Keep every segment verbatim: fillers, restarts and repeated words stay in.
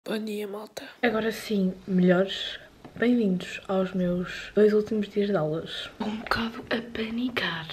Bom dia, malta. Agora sim, melhores, bem-vindos aos meus dois últimos dias de aulas. Estou um bocado a panicar.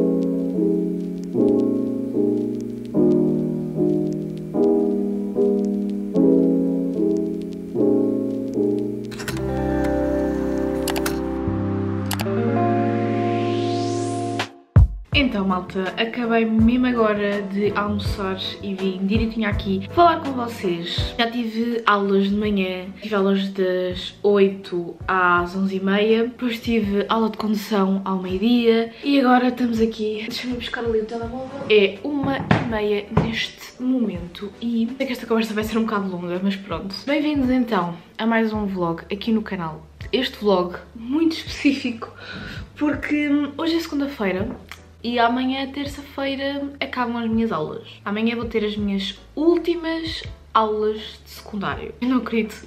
Então, malta, acabei mesmo agora de almoçar e vim direitinho aqui falar com vocês. Já tive aulas de manhã, tive aulas das oito às onze e meia, depois tive aula de condução ao meio-dia e agora estamos aqui. Deixa-me buscar ali o telemóvel. É uma e meia neste momento e sei que esta conversa vai ser um bocado longa, mas pronto. Bem-vindos então a mais um vlog aqui no canal. Este vlog muito específico porque hoje é segunda-feira. E amanhã, terça-feira, acabam as minhas aulas. Amanhã vou ter as minhas últimas aulas de secundário. Eu não acredito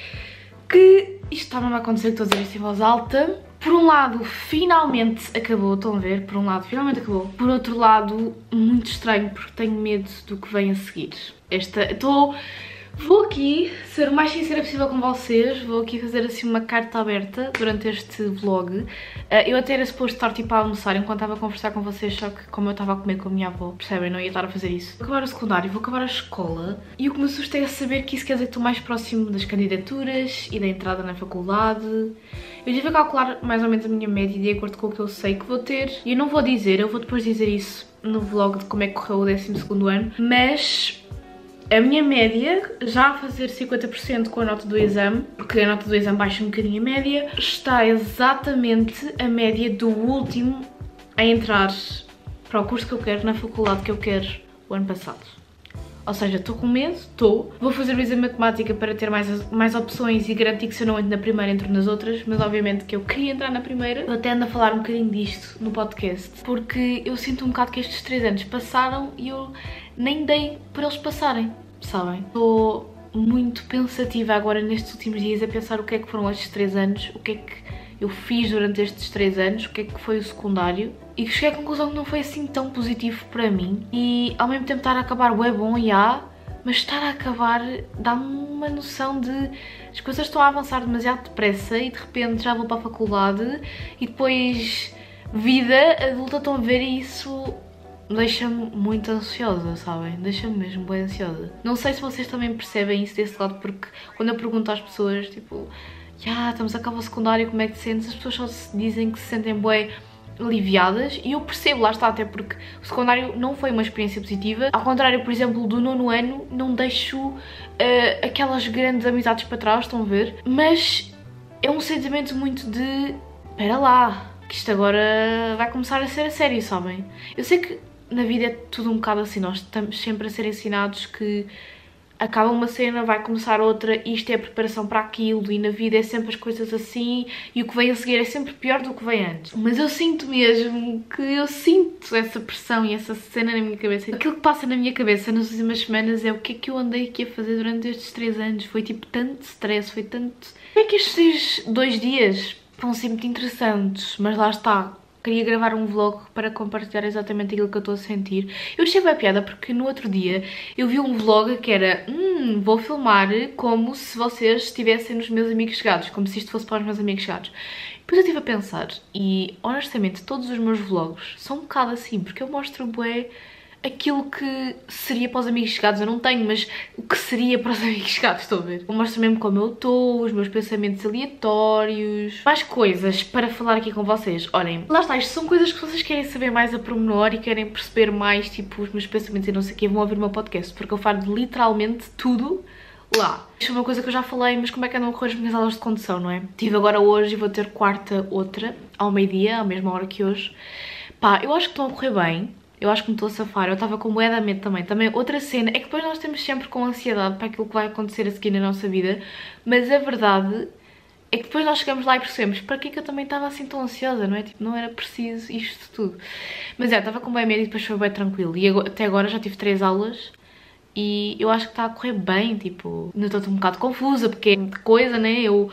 que isto está mesmo a acontecer, que estou a dizer isto em voz alta. Por um lado, finalmente acabou, estão a ver? Por um lado, finalmente acabou. Por outro lado, muito estranho, porque tenho medo do que vem a seguir. Esta... Estou... Vou aqui ser o mais sincera possível com vocês, vou aqui fazer assim uma carta aberta durante este vlog. Eu até era suposto estar tipo a almoçar enquanto estava a conversar com vocês, só que como eu estava a comer com a minha avó, percebem? Não ia estar a fazer isso. Vou acabar o secundário, vou acabar a escola e o que me assusta é saber que isso quer dizer que estou mais próximo das candidaturas e da entrada na faculdade. Eu estive a calcular mais ou menos a minha média de acordo com o que eu sei que vou ter. E eu não vou dizer, eu vou depois dizer isso no vlog de como é que correu o décimo segundo ano, mas... a minha média, já a fazer cinquenta por cento com a nota do exame, porque a nota do exame baixa um bocadinho a média, está exatamente a média do último a entrar para o curso que eu quero, na faculdade que eu quero o ano passado. Ou seja, estou com medo, estou. Vou fazer o exame de matemática para ter mais, mais opções e garantir que se eu não entro na primeira, entro nas outras, mas obviamente que eu queria entrar na primeira. Eu até ando a falar um bocadinho disto no podcast, porque eu sinto um bocado que estes três anos passaram e eu nem dei para eles passarem, sabem? Estou muito pensativa agora nestes últimos dias a pensar o que é que foram estes três anos, o que é que eu fiz durante estes três anos, o que é que foi o secundário, e cheguei à conclusão que não foi assim tão positivo para mim. E ao mesmo tempo estar a acabar o é bom e há, mas estar a acabar dá-me uma noção de as coisas estão a avançar demasiado depressa e de repente já vou para a faculdade e depois vida adulta, estão a ver, e isso deixa-me muito ansiosa, sabem? Deixa-me mesmo bem ansiosa. Não sei se vocês também percebem isso desse lado, porque quando eu pergunto às pessoas, tipo, já, yeah, estamos a acabar o secundário, como é que te sentes? As pessoas só se dizem que se sentem bem aliviadas, e eu percebo, lá está, até porque o secundário não foi uma experiência positiva. Ao contrário, por exemplo, do nono ano, não deixo uh, aquelas grandes amizades para trás, estão a ver? Mas é um sentimento muito de, espera lá, que isto agora vai começar a ser a sério, sabem? Eu sei que na vida é tudo um bocado assim, nós estamos sempre a ser ensinados que acaba uma cena, vai começar outra, isto é a preparação para aquilo, e na vida é sempre as coisas assim, e o que vem a seguir é sempre pior do que vem antes. Mas eu sinto mesmo que eu sinto essa pressão e essa cena na minha cabeça. Aquilo que passa na minha cabeça nas últimas semanas é o que é que eu andei aqui a fazer durante estes três anos. Foi tipo tanto stress, foi tanto... Como é que estes dois dias vão ser muito interessantes, mas lá está. Queria gravar um vlog para compartilhar exatamente aquilo que eu estou a sentir. Eu achei bem piada porque no outro dia eu vi um vlog que era hum, vou filmar como se vocês estivessem nos meus amigos chegados, como se isto fosse para os meus amigos chegados. Depois eu estive a pensar e honestamente todos os meus vlogs são um bocado assim, porque eu mostro bué aquilo que seria para os amigos chegados. Eu não tenho, mas o que seria para os amigos chegados, estou a ver? Eu mostro mesmo como eu estou, os meus pensamentos aleatórios, mais coisas para falar aqui com vocês. Olhem, lá está, isto são coisas que vocês querem saber mais a pormenor e querem perceber mais, tipo, os meus pensamentos e não sei o que, vão ouvir o meu podcast, porque eu falo de literalmente tudo lá. Isto é uma coisa que eu já falei, mas como é que andam a correr as minhas aulas de condução, não é? Tive agora hoje e vou ter quarta outra, ao meio-dia, à mesma hora que hoje. Pá, eu acho que estão a correr bem. Eu acho que me estou a safar, eu estava com bué de medo também. Também outra cena é que depois nós temos sempre com ansiedade para aquilo que vai acontecer a seguir na nossa vida, mas a verdade é que depois nós chegamos lá e percebemos para que é que eu também estava assim tão ansiosa, não é? Tipo, não era preciso isto tudo. Mas é, estava com bué medo e depois foi bem tranquilo. E agora, até agora já tive três aulas e eu acho que está a correr bem, tipo, ainda estou um bocado confusa porque é muita coisa, né? Eu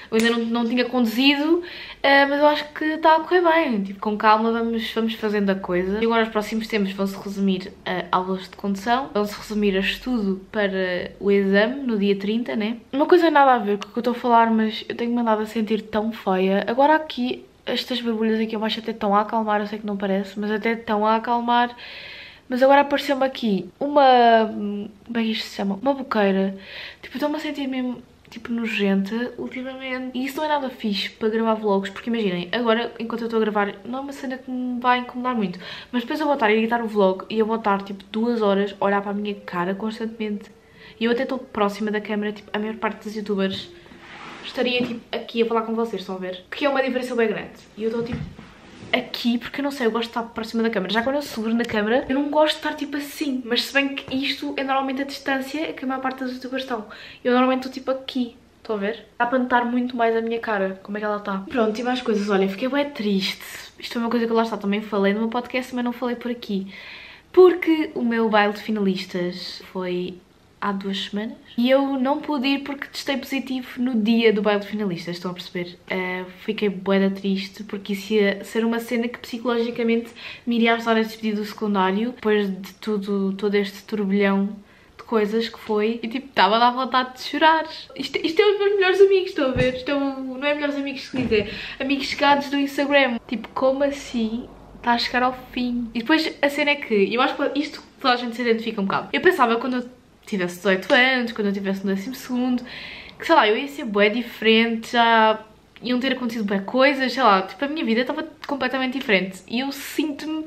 Eu ainda não, não tinha conduzido, uh, mas eu acho que está a correr bem. Tipo, com calma vamos, vamos fazendo a coisa. E agora os próximos tempos vão-se resumir a aulas de condução, vão-se resumir a estudo para o exame no dia trinta, né? Uma coisa nada a ver com o que eu estou a falar, mas eu tenho-me andado a sentir tão feia. Agora aqui, estas borbulhas aqui abaixo até estão a acalmar, eu sei que não parece, mas até estão a acalmar. Mas agora apareceu-me aqui uma... como é que isto se chama? Uma boqueira. Tipo, estou-me a sentir mesmo, tipo, nojenta ultimamente. E isso não é nada fixe para gravar vlogs, porque imaginem, agora, enquanto eu estou a gravar, não é uma cena que me vai incomodar muito. Mas depois eu vou estar a editar o vlog e eu vou estar, tipo, duas horas a olhar para a minha cara constantemente. E eu até estou próxima da câmera, tipo, a maior parte dos youtubers estaria, tipo, aqui a falar com vocês, estão a ver? Porque é uma diferença bem grande. E eu estou, tipo, aqui, porque eu não sei, eu gosto de estar próxima da câmera. Já quando eu seguro na câmera, eu não gosto de estar tipo assim. Mas se bem que isto é normalmente a distância que a maior parte das youtubers estão. Eu normalmente estou tipo aqui, estão a ver? Dá para notar muito mais a minha cara, como é que ela está. Pronto, e mais coisas, olha, fiquei bem triste. Isto é uma coisa que lá está, também falei no meu podcast, mas não falei por aqui. Porque o meu baile de finalistas foi há duas semanas e eu não pude ir porque testei positivo no dia do baile de finalistas, estão a perceber? Uh, fiquei bué da triste porque isso ia ser uma cena que psicologicamente me iria ajudar a despedir do secundário depois de tudo, todo este turbilhão de coisas que foi e tipo, estava a dar vontade de chorar. Isto, isto é os meus melhores amigos, estão a ver? Isto é o, não é melhores amigos que se dizer, amigos chegados do Instagram. Tipo, como assim está a chegar ao fim? E depois a cena é que, eu acho que isto toda a gente se identifica um bocado. Eu pensava quando eu tivesse dezoito anos, quando eu tivesse no décimo segundo, que sei lá, eu ia ser bué diferente, já iam ter acontecido bué coisas, sei lá, tipo a minha vida estava completamente diferente e eu sinto-me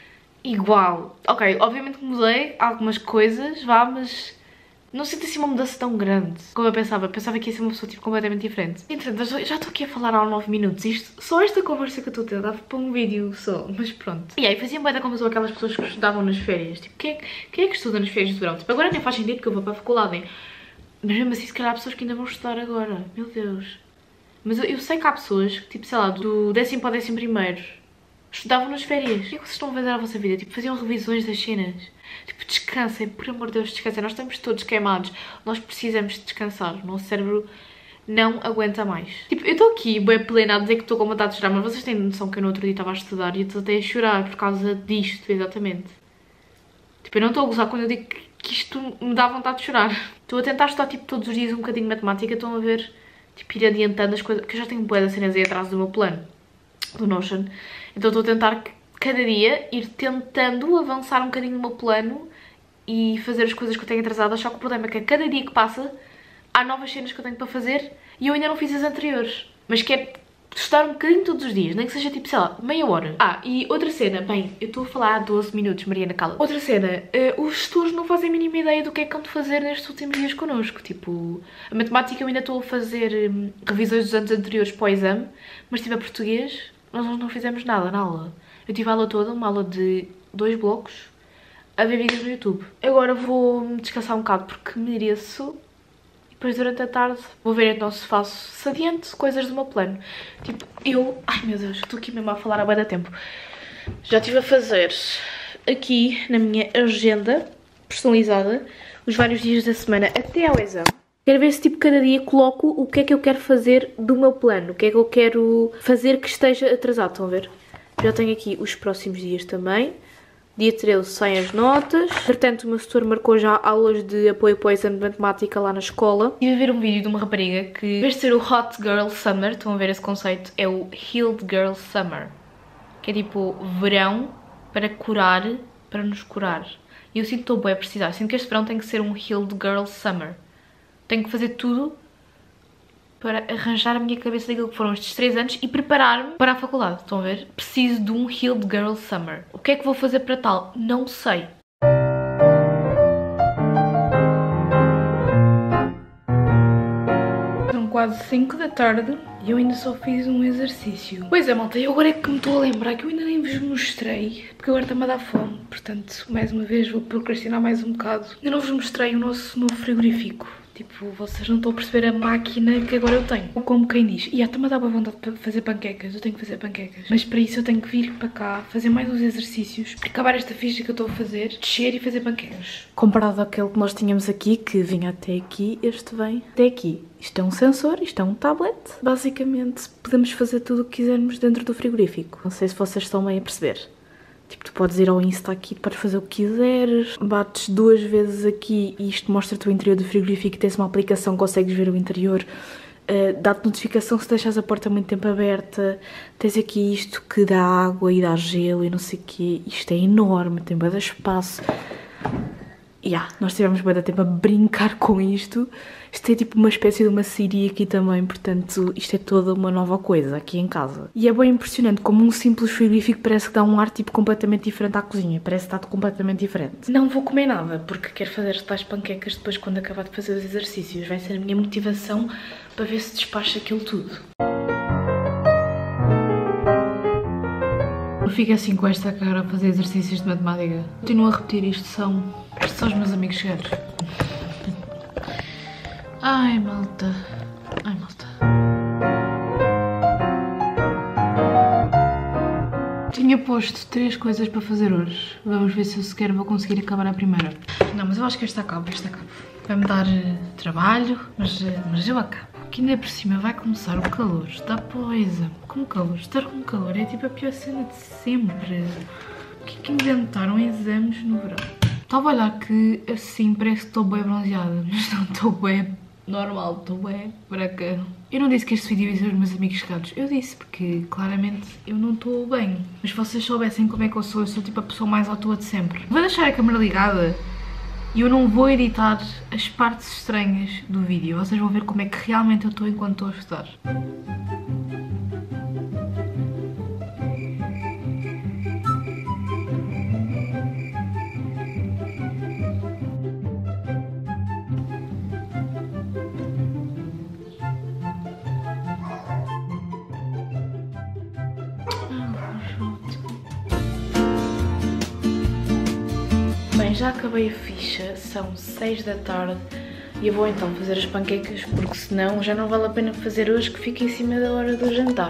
igual. Ok, obviamente que mudei algumas coisas, vá, mas não sinto assim uma mudança tão grande como eu pensava. Eu pensava que ia ser uma pessoa tipo completamente diferente. Entretanto, já estou aqui a falar há nove minutos. Isto, só esta conversa que eu estou a ter dava para um vídeo só, mas pronto. E aí fazia bué da confusão aquelas pessoas que estudavam nas férias. Tipo, quem é, quem é que estuda nas férias de verão? Tipo, agora nem faz sentido que eu vou para a faculdade, hein? Mas mesmo assim, se calhar há pessoas que ainda vão estudar agora. Meu Deus. Mas eu, eu sei que há pessoas que, tipo, sei lá, do décimo para o décimo primeiro estudavam nas férias. O que é que vocês estão a fazer à vossa vida? Tipo, faziam revisões das cenas. Tipo, descansem, por amor de Deus, descansem. Nós estamos todos queimados. Nós precisamos de descansar. O nosso cérebro não aguenta mais. Tipo, eu estou aqui bem plena a dizer que estou com vontade de chorar, mas vocês têm noção que eu no outro dia estava a estudar e eu estou até a chorar por causa disto, exatamente. Tipo, eu não estou a gozar quando eu digo que isto me dá vontade de chorar. Estou a tentar estudar, tipo, todos os dias um bocadinho de matemática. Estão a ver, tipo, ir adiantando as coisas, porque eu já tenho bué de cenas aí atrás do meu plano, do Notion. Então estou a tentar cada dia ir tentando avançar um bocadinho no meu plano e fazer as coisas que eu tenho atrasadas, só que o problema é que a cada dia que passa há novas cenas que eu tenho para fazer e eu ainda não fiz as anteriores. Mas quero estudar um bocadinho todos os dias, nem que seja tipo, sei lá, meia hora. Ah, e outra cena, bem, eu estou a falar há doze minutos, Mariana, cala. Outra cena, uh, os estudos não fazem a mínima ideia do que é que hão de fazer nestes últimos dias connosco. Tipo, a matemática eu ainda estou a fazer um, revisões dos anos anteriores para o exame, mas tipo a português, nós não fizemos nada na aula. Eu tive a aula toda, uma aula de dois blocos, a ver vídeos no YouTube. Agora vou descansar um bocado porque mereço. E depois durante a tarde vou ver então se faço, se adiante coisas do meu plano. Tipo, eu... Ai meu Deus, estou aqui mesmo a falar há bué da tempo. Já estive a fazer aqui na minha agenda personalizada os vários dias da semana até ao exame. Quero ver se tipo cada dia coloco o que é que eu quero fazer do meu plano. O que é que eu quero fazer que esteja atrasado, estão a ver? Já tenho aqui os próximos dias também. Dia treze saem as notas. Portanto, o meu tutor marcou já aulas de apoio para o exame de matemática lá na escola. Estive a ver um vídeo de uma rapariga que, em vez de ser o Hot Girl Summer, estão a ver esse conceito, é o Healed Girl Summer. Que é tipo verão para curar, para nos curar. E eu sinto que estou bem a precisar. Sinto que este verão tem que ser um Healed Girl Summer. Tenho que fazer tudo para arranjar a minha cabeça daquilo que foram estes três anos e preparar-me para a faculdade, estão a ver? Preciso de um Healed Girl Summer. O que é que vou fazer para tal? Não sei. São quase cinco da tarde e eu ainda só fiz um exercício. Pois é, malta, eu agora é que me estou a lembrar que eu ainda nem vos mostrei, porque agora está-me a dar fome. Portanto, mais uma vez vou procrastinar mais um bocado. Ainda não vos mostrei o nosso novo frigorífico. Tipo, vocês não estão a perceber a máquina que agora eu tenho. Como quem diz, e até me dá vontade de fazer panquecas, eu tenho que fazer panquecas. Mas para isso eu tenho que vir para cá, fazer mais uns exercícios, acabar esta ficha que eu estou a fazer, descer e fazer panquecas. Comparado àquele que nós tínhamos aqui, que vinha até aqui, este vem até aqui. Isto é um sensor, isto é um tablet. Basicamente, podemos fazer tudo o que quisermos dentro do frigorífico. Não sei se vocês estão bem a perceber. Tipo, tu podes ir ao Insta aqui, podes fazer o que quiseres, bates duas vezes aqui e isto mostra-te o interior do frigorífico, tens uma aplicação, consegues ver o interior, uh, dá-te notificação se deixas a porta muito tempo aberta, tens aqui isto que dá água e dá gelo e não sei o quê, isto é enorme, tem bué de espaço. Yeah, nós tivemos bué de tempo a brincar com isto. Isto é tipo uma espécie de uma Siri aqui também, portanto isto é toda uma nova coisa aqui em casa. E é bem impressionante como um simples frigorífico parece que dá um ar tipo completamente diferente à cozinha, parece que está completamente diferente. Não vou comer nada porque quero fazer as tais panquecas depois quando acabar de fazer os exercícios. Vai ser a minha motivação para ver se despacha aquilo tudo. Eu fico assim com esta cara a fazer exercícios de matemática. Continuo a repetir isto, são... Estes são os meus amigos chegados. Ai, malta. Ai, malta. Tinha posto três coisas para fazer hoje. Vamos ver se eu sequer vou conseguir acabar a primeira. Não, mas eu acho que esta acaba, esta acaba. Vai-me dar uh, trabalho, mas, uh, mas eu acabo. Que ainda por cima vai começar o calor. Dá poisa. Com calor. Estar com calor é tipo a pior cena de sempre. O que é que inventaram exames no verão? Estava a olhar que assim parece que estou bem bronzeada, mas não estou bem normal, estou bem branca. Eu não disse que este vídeo ia ser os meus amigos chegados, eu disse porque claramente eu não estou bem. Mas se vocês soubessem como é que eu sou, eu sou tipo a pessoa mais à toa de sempre. Vou deixar a câmera ligada e eu não vou editar as partes estranhas do vídeo. Vocês vão ver como é que realmente eu estou enquanto estou a estudar. Bem, já acabei a ficha, são seis da tarde e eu vou então fazer as panquecas porque senão já não vale a pena fazer hoje que fica em cima da hora do jantar.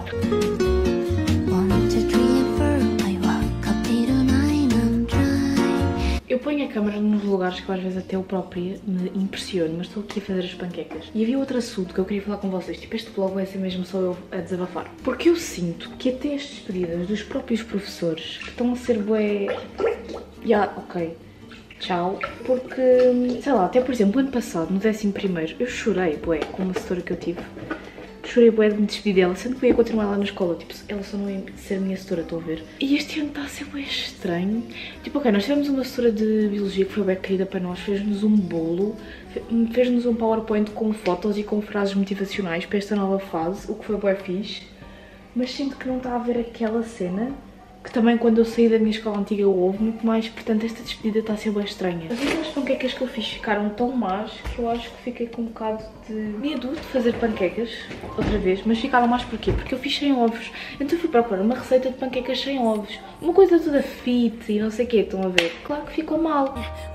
Eu ponho a câmera nos lugares que às vezes até eu própria me impressiono, mas estou aqui a fazer as panquecas. E havia outro assunto que eu queria falar com vocês, tipo este vlog vai ser mesmo só eu a desabafar. Porque eu sinto que até as despedidas dos próprios professores que estão a ser bué... Yeah, ok. Tchau, porque, sei lá, até por exemplo, ano passado, no décimo primeiro, eu chorei, bué, com uma setora que eu tive. Chorei bué de me despedir dela, sendo que eu ia continuar lá na escola, tipo, ela só não ia ser a minha setora, estou a ver. E este ano está a ser bué estranho. Tipo, ok, nós tivemos uma setora de biologia que foi bem querida para nós, fez-nos um bolo, fez-nos um PowerPoint com fotos e com frases motivacionais para esta nova fase, o que foi bué fixe. Mas sinto que não está a haver aquela cena que também quando eu saí da minha escola antiga houve muito mais, portanto esta despedida está a ser bem estranha. As últimas panquecas que eu fiz ficaram tão más que eu acho que fiquei com um bocado de medo de fazer panquecas outra vez, mas ficaram más porquê? Porque eu fiz sem ovos, então fui procurar uma receita de panquecas sem ovos, uma coisa toda fit e não sei o quê, estão a ver? Claro que ficou mal.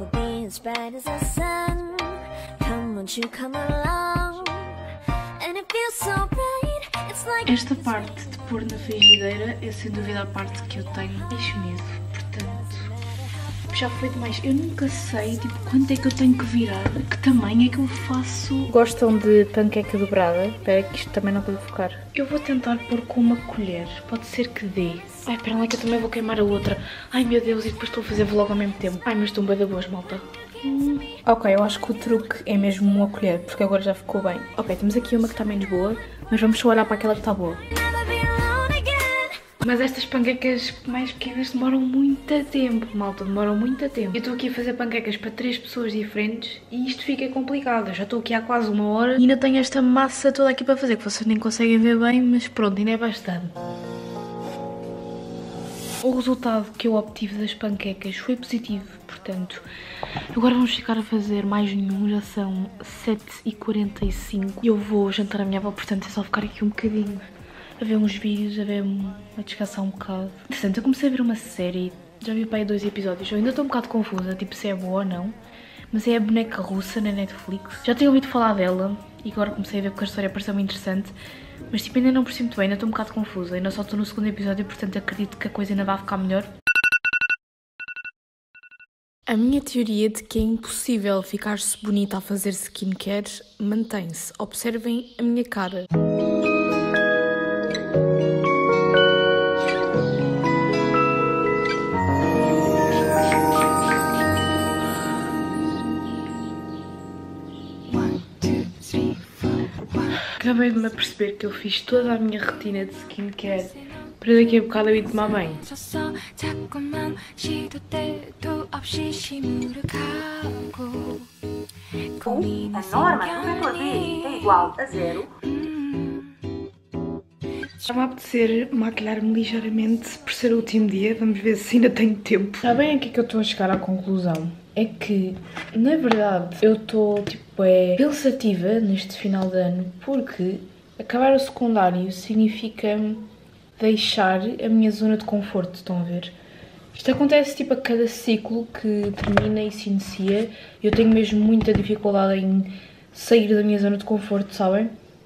Esta parte de pôr na frigideira é sem dúvida a parte que eu tenho mais medo, portanto já foi demais. Eu nunca sei tipo quanto é que eu tenho que virar, que tamanho é que eu faço. Gostam de panqueca dobrada? Espera que isto também não vai focar. Eu vou tentar pôr com uma colher, pode ser que dê. Ai, espera lá que eu também vou queimar a outra. Ai meu Deus, e depois estou a fazer vlog ao mesmo tempo. Ai, mas estão bem da boas, malta. Hum. Ok, eu acho que o truque é mesmo uma colher, porque agora já ficou bem. Ok, temos aqui uma que está menos boa, mas vamos só olhar para aquela que está boa. Mas estas panquecas mais pequenas demoram muito tempo, malta, demoram muito tempo. Eu estou aqui a fazer panquecas para três pessoas diferentes e isto fica complicado. Eu já estou aqui há quase uma hora e ainda tenho esta massa toda aqui para fazer, que vocês nem conseguem ver bem, mas pronto, ainda é bastante. O resultado que eu obtive das panquecas foi positivo, portanto, agora vamos ficar a fazer mais nenhum, já são sete e quarenta e cinco e eu vou jantar a minha avó, portanto é só ficar aqui um bocadinho a ver uns vídeos, a ver, a descansar um bocado. Portanto, eu comecei a ver uma série, já vi para aí dois episódios, eu ainda estou um bocado confusa, tipo se é boa ou não, mas é a boneca russa na Netflix. Já tinha ouvido falar dela e agora comecei a ver porque a história pareceu-me interessante. Mas tipo, ainda não percebo muito bem, ainda estou um bocado confusa. Ainda só estou no segundo episódio, portanto acredito que a coisa ainda vai ficar melhor. A minha teoria de que é impossível ficar-se bonita a fazer skincare mantém-se. Observem a minha cara. Acabei de me aperceber que eu fiz toda a minha rotina de skincare para daqui a bocado eu ir tomar banho. A norma do vetor B é igual a zero. Estava a apetecer maquilhar-me ligeiramente por ser o último dia. Vamos ver se ainda tenho tempo. Está bem aqui que eu estou a chegar à conclusão. É que, na verdade, eu estou, tipo, é pensativa neste final de ano porque acabar o secundário significa deixar a minha zona de conforto, estão a ver? Isto acontece, tipo, a cada ciclo que termina e se inicia. Eu tenho mesmo muita dificuldade em sair da minha zona de conforto, sabem?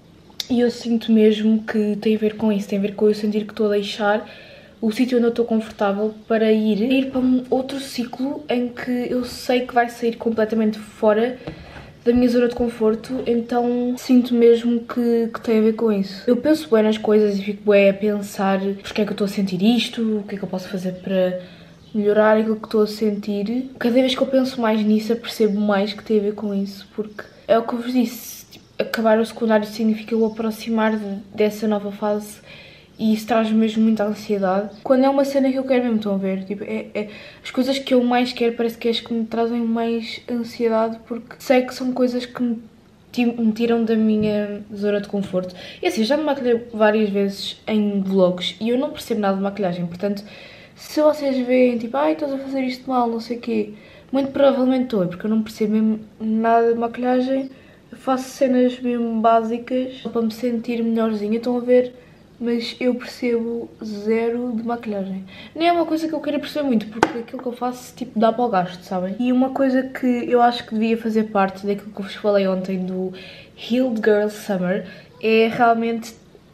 E eu sinto mesmo que tem a ver com isso, tem a ver com eu sentir que estou a deixar o sítio onde eu estou confortável para ir, ir para um outro ciclo em que eu sei que vai sair completamente fora da minha zona de conforto, então sinto mesmo que, que tem a ver com isso. Eu penso bem nas coisas e fico bem a pensar porque é que eu estou a sentir isto, o que é que eu posso fazer para melhorar aquilo que estou a sentir. Cada vez que eu penso mais nisso, eu percebo mais que tem a ver com isso, porque é o que eu vos disse, tipo, acabar o secundário significa eu aproximar de, dessa nova fase. E isso traz mesmo muita ansiedade. Quando é uma cena que eu quero mesmo, estão a ver? Tipo, é, é, as coisas que eu mais quero parece que é as que me trazem mais ansiedade, porque sei que são coisas que me, me tiram da minha zona de conforto. E assim, já me maquilhei várias vezes em vlogs e eu não percebo nada de maquilhagem. Portanto, se vocês veem, tipo, ai, estás a fazer isto mal, não sei o quê, muito provavelmente estou, porque eu não percebo mesmo nada de maquilhagem. Eu faço cenas mesmo básicas para me sentir melhorzinha, estão a ver? Mas eu percebo zero de maquilhagem. Nem é uma coisa que eu queira perceber muito, porque aquilo que eu faço, tipo, dá para o gasto, sabem? E uma coisa que eu acho que devia fazer parte daquilo que eu vos falei ontem do Healed Girl Summer é realmente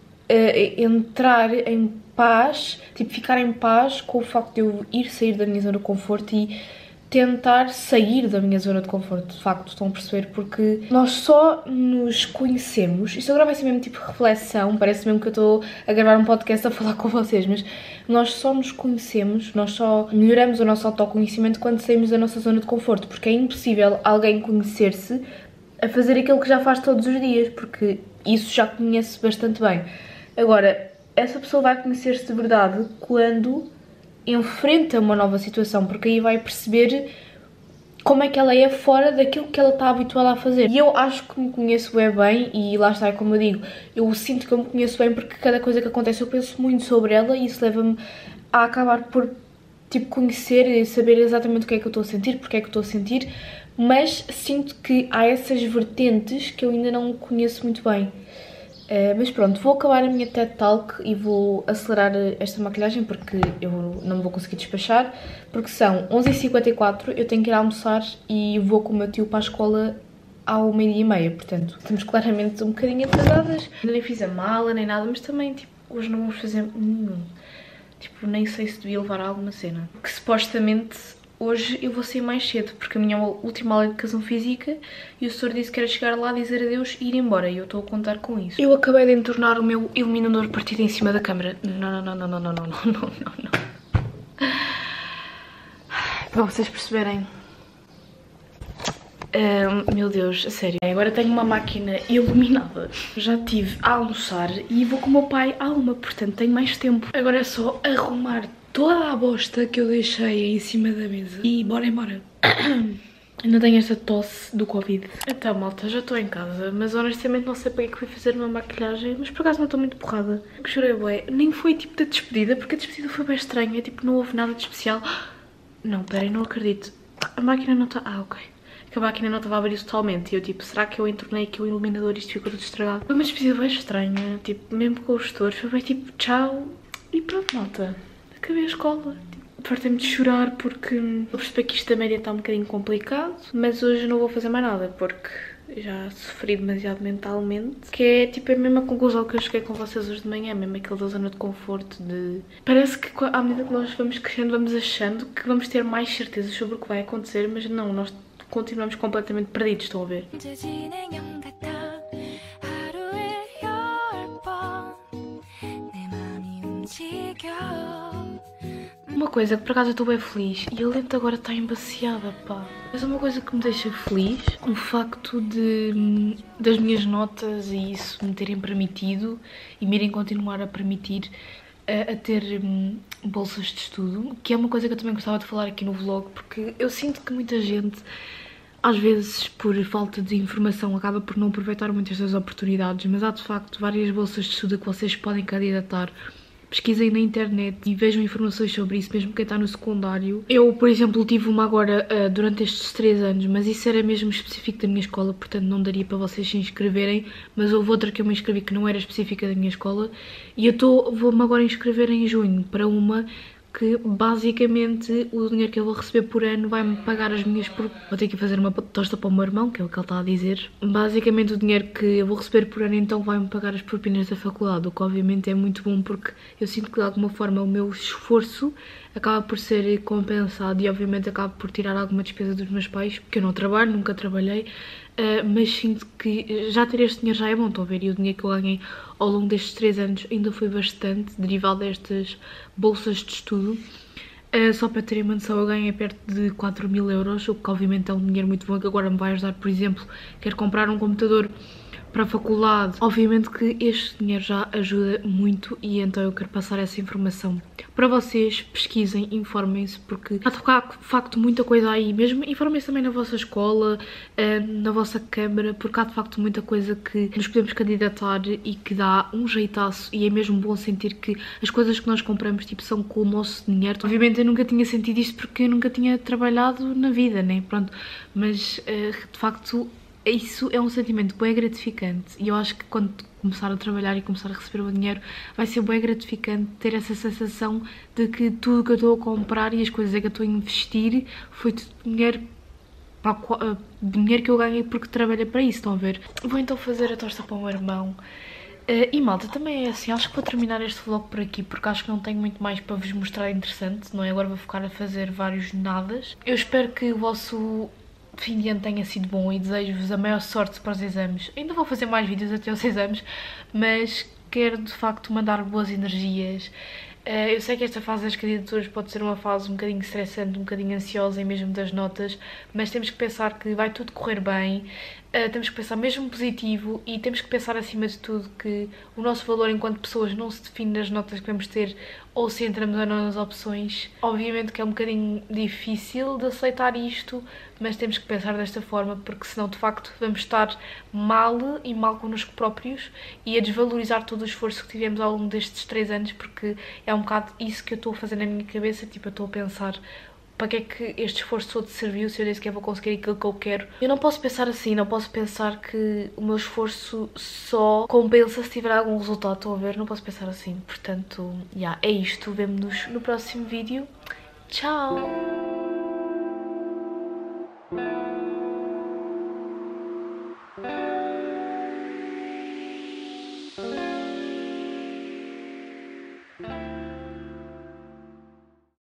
uh, entrar em paz, tipo, ficar em paz com o facto de eu ir sair da minha zona de conforto e tentar sair da minha zona de conforto, de facto, estão a perceber? Porque nós só nos conhecemos, isto agora vai ser mesmo tipo reflexão, parece mesmo que eu estou a gravar um podcast a falar com vocês, mas nós só nos conhecemos, nós só melhoramos o nosso autoconhecimento quando saímos da nossa zona de conforto, porque é impossível alguém conhecer-se a fazer aquilo que já faz todos os dias, porque isso já conhece bastante bem. Agora, essa pessoa vai conhecer-se de verdade quando enfrenta uma nova situação, porque aí vai perceber como é que ela é fora daquilo que ela está habituada a fazer. E eu acho que me conheço bem, bem e lá está, é como eu digo, eu sinto que eu me conheço bem porque cada coisa que acontece eu penso muito sobre ela e isso leva-me a acabar por, tipo, conhecer e saber exatamente o que é que eu estou a sentir, porque é que eu estou a sentir, mas sinto que há essas vertentes que eu ainda não conheço muito bem. Uh, mas pronto, vou acabar a minha TED Talk e vou acelerar esta maquilhagem porque eu não me vou conseguir despachar, porque são onze e cinquenta e quatro, eu tenho que ir almoçar e vou com o meu tio para a escola ao meio-dia e meia, portanto estamos claramente um bocadinho atrasadas. Ainda nem fiz a mala nem nada, mas também tipo, hoje não vamos fazer nenhum. Tipo, nem sei se devia levar alguma cena. Que supostamente hoje eu vou sair mais cedo, porque a minha última aula de educação física e o senhor disse que era chegar lá, dizer adeus e ir embora. E eu estou a contar com isso. Eu acabei de entornar o meu iluminador partido em cima da câmera. Não, não, não, não, não, não, não, não, não, não. Para vocês perceberem. Um, meu Deus, a sério. Agora tenho uma máquina iluminada. Já estive a almoçar e vou com o meu pai à uma, portanto tenho mais tempo. Agora é só arrumar toda a bosta que eu deixei em cima da mesa e bora embora. Ainda tenho esta tosse do Covid. Então, malta, já estou em casa, mas honestamente não sei para que fui fazer uma maquilhagem, mas por acaso não estou muito borrada. Que chorei, bué. Nem foi tipo da despedida, porque a despedida foi bem estranha, tipo, não houve nada de especial. Não, peraí, não acredito. A máquina não está... Ah, ok. Que a máquina não estava a abrir totalmente e eu tipo, será que eu entornei aqui o iluminador e isto ficou tudo estragado? Foi uma despedida bem estranha, tipo, mesmo com os gestores, foi bem tipo, tchau e pronto, malta. Acabei a escola, tipo, fartei-me de chorar porque eu percebi que isto da média está um bocadinho complicado, mas hoje não vou fazer mais nada porque já sofri demasiado mentalmente, que é tipo a mesma conclusão que eu cheguei com vocês hoje de manhã, mesmo aquele da zona de conforto de... Parece que à medida que nós vamos crescendo vamos achando que vamos ter mais certezas sobre o que vai acontecer, mas não, nós continuamos completamente perdidos, estão a ver? Uma coisa que por acaso eu estou bem feliz e a lente agora está embaciada, pá. Mas uma coisa que me deixa feliz, o facto de das minhas notas e isso me terem permitido e me irem continuar a permitir a, a ter um, bolsas de estudo, que é uma coisa que eu também gostava de falar aqui no vlog, porque eu sinto que muita gente, às vezes por falta de informação, acaba por não aproveitar muitas das oportunidades, mas há de facto várias bolsas de estudo que vocês podem candidatar. Pesquisem na internet e vejam informações sobre isso, mesmo quem está no secundário. Eu, por exemplo, tive uma agora uh, durante estes três anos, mas isso era mesmo específico da minha escola, portanto não daria para vocês se inscreverem, mas houve outra que eu me inscrevi que não era específica da minha escola e eu vou-me agora inscrever em junho para uma que basicamente o dinheiro que eu vou receber por ano vai-me pagar as minhas... Vou ter que fazer uma tosta para o meu irmão, que é o que ele está a dizer. Basicamente o dinheiro que eu vou receber por ano então vai-me pagar as propinas da faculdade, o que obviamente é muito bom porque eu sinto que de alguma forma o meu esforço acaba por ser compensado e obviamente acaba por tirar alguma despesa dos meus pais, porque eu não trabalho, nunca trabalhei, uh, mas sinto que já ter este dinheiro já é bom, estão a ver? E o dinheiro que eu ganhei ao longo destes três anos ainda foi bastante, derivado destas bolsas de estudo. Uh, só para terem uma noção, eu ganhei perto de quatro mil euros, o que obviamente é um dinheiro muito bom que agora me vai ajudar, por exemplo, quero comprar um computador para a faculdade. Obviamente que este dinheiro já ajuda muito e então eu quero passar essa informação para vocês. Pesquisem, informem-se, porque há de facto muita coisa aí mesmo. Informem-se também na vossa escola, na vossa câmara, porque há de facto muita coisa que nos podemos candidatar e que dá um jeitaço e é mesmo bom sentir que as coisas que nós compramos tipo, são com o nosso dinheiro. Obviamente eu nunca tinha sentido isto porque eu nunca tinha trabalhado na vida, né? Pronto, mas de facto isso é um sentimento bem gratificante e eu acho que quando começar a trabalhar e começar a receber o dinheiro vai ser bem gratificante ter essa sensação de que tudo que eu estou a comprar e as coisas que eu estou a investir foi tudo dinheiro, pá, dinheiro que eu ganhei porque trabalhei para isso, estão a ver? Vou então fazer a tosta para o meu irmão. Uh, e malta, também é assim, acho que vou terminar este vlog por aqui porque acho que não tenho muito mais para vos mostrar interessante, não é? Agora vou focar a fazer vários nadas. Eu espero que o vosso fim de ano tenha sido bom e desejo-vos a maior sorte para os exames. Ainda vou fazer mais vídeos até os exames, mas quero de facto mandar boas energias. Eu sei que esta fase das candidaturas pode ser uma fase um bocadinho estressante, um bocadinho ansiosa e mesmo das notas, mas temos que pensar que vai tudo correr bem, temos que pensar mesmo positivo e temos que pensar acima de tudo que o nosso valor enquanto pessoas não se define nas notas que vamos ter ou se entramos ou não nas opções. Obviamente que é um bocadinho difícil de aceitar isto, mas temos que pensar desta forma porque senão de facto vamos estar mal e mal connosco próprios e a desvalorizar todo o esforço que tivemos ao longo destes três anos, porque é um bocado isso que eu estou a fazer na minha cabeça, tipo, eu estou a pensar para que é que este esforço todo serviu se eu nem sequer vou conseguir aquilo que eu quero. Eu não posso pensar assim, não posso pensar que o meu esforço só compensa se tiver algum resultado, estão a ver? Não posso pensar assim, portanto, já, yeah, é isto, vemo-nos no próximo vídeo. Tchau! Bye.